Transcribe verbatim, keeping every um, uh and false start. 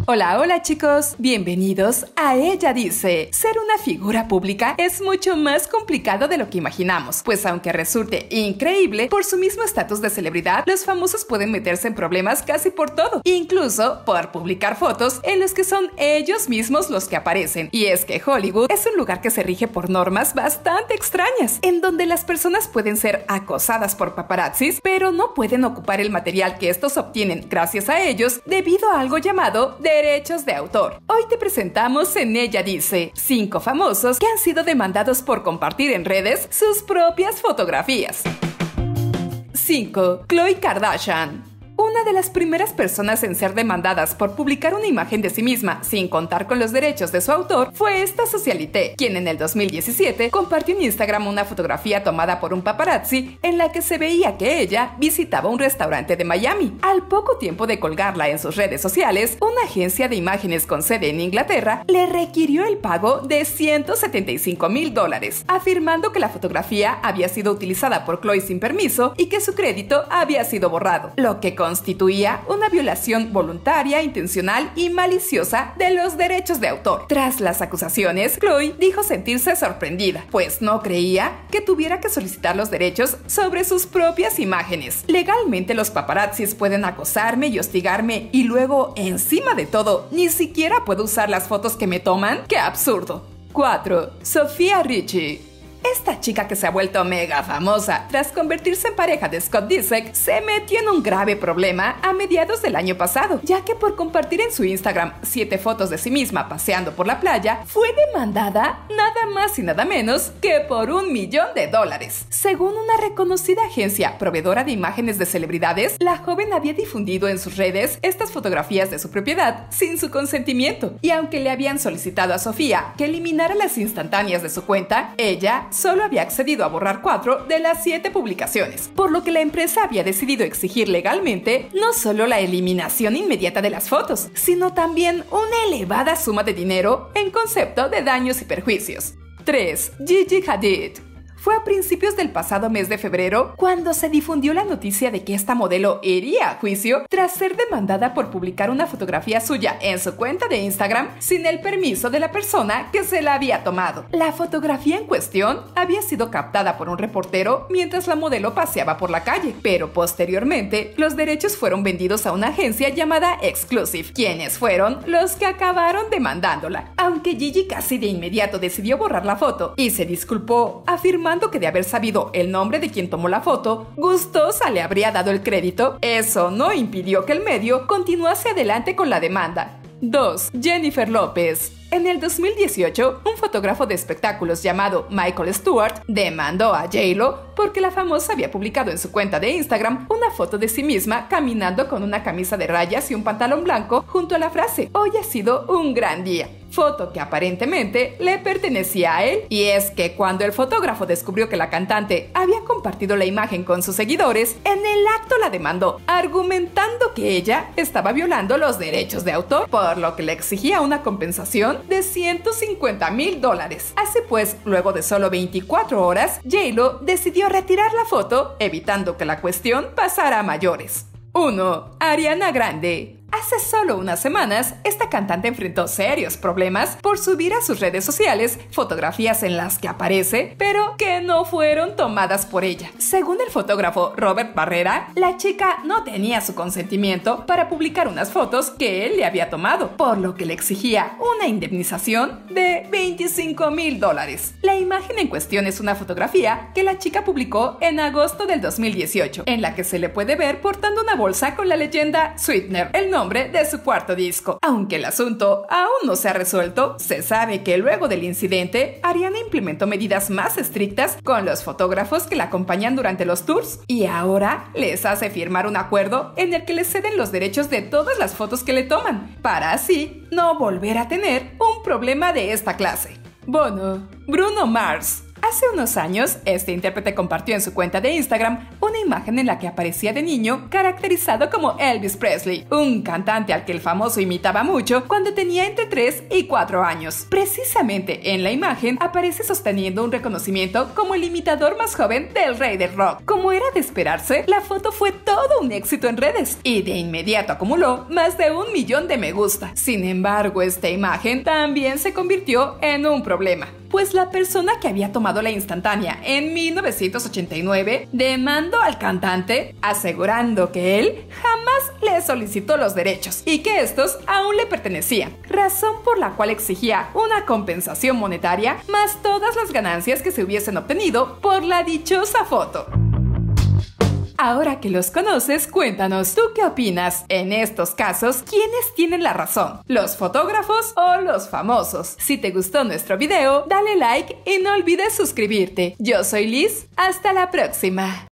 Hola, hola chicos, bienvenidos a Ella Dice. Ser una figura pública es mucho más complicado de lo que imaginamos, pues aunque resulte increíble, por su mismo estatus de celebridad, los famosos pueden meterse en problemas casi por todo, incluso por publicar fotos en los que son ellos mismos los que aparecen. Y es que Hollywood es un lugar que se rige por normas bastante extrañas, en donde las personas pueden ser acosadas por paparazzis, pero no pueden ocupar el material que estos obtienen gracias a ellos debido a algo llamado derechos de autor. Hoy te presentamos en Ella Dice cinco famosos que han sido demandados por compartir en redes sus propias fotografías. cinco. Khloe Kardashian. Una de las primeras personas en ser demandadas por publicar una imagen de sí misma sin contar con los derechos de su autor fue esta socialité, quien en el dos mil diecisiete compartió en Instagram una fotografía tomada por un paparazzi en la que se veía que ella visitaba un restaurante de Miami. Al poco tiempo de colgarla en sus redes sociales, una agencia de imágenes con sede en Inglaterra le requirió el pago de ciento setenta y cinco mil dólares, afirmando que la fotografía había sido utilizada por Khloe sin permiso y que su crédito había sido borrado, lo que constituía una violación voluntaria, intencional y maliciosa de los derechos de autor. Tras las acusaciones, Khloe dijo sentirse sorprendida, pues no creía que tuviera que solicitar los derechos sobre sus propias imágenes. Legalmente los paparazzis pueden acosarme y hostigarme y luego, encima de todo, ni siquiera puedo usar las fotos que me toman. ¡Qué absurdo! cuatro. Sofía Richie. Esta chica que se ha vuelto mega famosa tras convertirse en pareja de Scott Disick se metió en un grave problema a mediados del año pasado, ya que por compartir en su Instagram siete fotos de sí misma paseando por la playa, fue demandada nada más y nada menos que por un millón de dólares. Según una reconocida agencia proveedora de imágenes de celebridades, la joven había difundido en sus redes estas fotografías de su propiedad sin su consentimiento, y aunque le habían solicitado a Sofía que eliminara las instantáneas de su cuenta, ella solo había accedido a borrar cuatro de las siete publicaciones, por lo que la empresa había decidido exigir legalmente no solo la eliminación inmediata de las fotos, sino también una elevada suma de dinero en concepto de daños y perjuicios. tres. Gigi Hadid. Fue a principios del pasado mes de febrero cuando se difundió la noticia de que esta modelo iría a juicio tras ser demandada por publicar una fotografía suya en su cuenta de Instagram sin el permiso de la persona que se la había tomado. La fotografía en cuestión había sido captada por un reportero mientras la modelo paseaba por la calle, pero posteriormente los derechos fueron vendidos a una agencia llamada Exclusive, quienes fueron los que acabaron demandándola. Aunque Gigi casi de inmediato decidió borrar la foto y se disculpó, afirmando que de haber sabido el nombre de quien tomó la foto, gustosa le habría dado el crédito, eso no impidió que el medio continuase adelante con la demanda. dos. Jennifer López. En el dos mil dieciocho, un fotógrafo de espectáculos llamado Michael Stewart demandó a J-Lo porque la famosa había publicado en su cuenta de Instagram una foto de sí misma caminando con una camisa de rayas y un pantalón blanco junto a la frase "Hoy ha sido un gran día", foto que aparentemente le pertenecía a él. Y es que cuando el fotógrafo descubrió que la cantante había compartido la imagen con sus seguidores, en el acto la demandó, argumentando que ella estaba violando los derechos de autor, por lo que le exigía una compensación de ciento cincuenta mil dólares. Así pues, luego de solo veinticuatro horas, J-Lo decidió retirar la foto, evitando que la cuestión pasara a mayores. uno. Ariana Grande. Hace solo unas semanas, esta cantante enfrentó serios problemas por subir a sus redes sociales fotografías en las que aparece, pero que no fueron tomadas por ella. Según el fotógrafo Robert Barrera, la chica no tenía su consentimiento para publicar unas fotos que él le había tomado, por lo que le exigía una indemnización de veinticinco mil dólares. La imagen en cuestión es una fotografía que la chica publicó en agosto del dos mil dieciocho, en la que se le puede ver portando una bolsa con la leyenda Sweetener, el nombre de su cuarto disco. Aunque el asunto aún no se ha resuelto, se sabe que luego del incidente, Ariana implementó medidas más estrictas con los fotógrafos que la acompañan durante los tours y ahora les hace firmar un acuerdo en el que les ceden los derechos de todas las fotos que le toman, para así no volver a tener un problema de esta clase. Bono. Bruno Mars. Hace unos años, este intérprete compartió en su cuenta de Instagram una imagen en la que aparecía de niño caracterizado como Elvis Presley, un cantante al que el famoso imitaba mucho cuando tenía entre tres y cuatro años. Precisamente en la imagen aparece sosteniendo un reconocimiento como el imitador más joven del rey del rock. Como era de esperarse, la foto fue todo un éxito en redes y de inmediato acumuló más de un millón de me gusta. Sin embargo, esta imagen también se convirtió en un problema, pues la persona que había tomado la instantánea en mil novecientos ochenta y nueve demandó al cantante, asegurando que él jamás le solicitó los derechos y que estos aún le pertenecían, razón por la cual exigía una compensación monetaria más todas las ganancias que se hubiesen obtenido por la dichosa foto. Ahora que los conoces, cuéntanos, ¿tú qué opinas? En estos casos, ¿quiénes tienen la razón? ¿Los fotógrafos o los famosos? Si te gustó nuestro video, dale like y no olvides suscribirte. Yo soy Liz, hasta la próxima.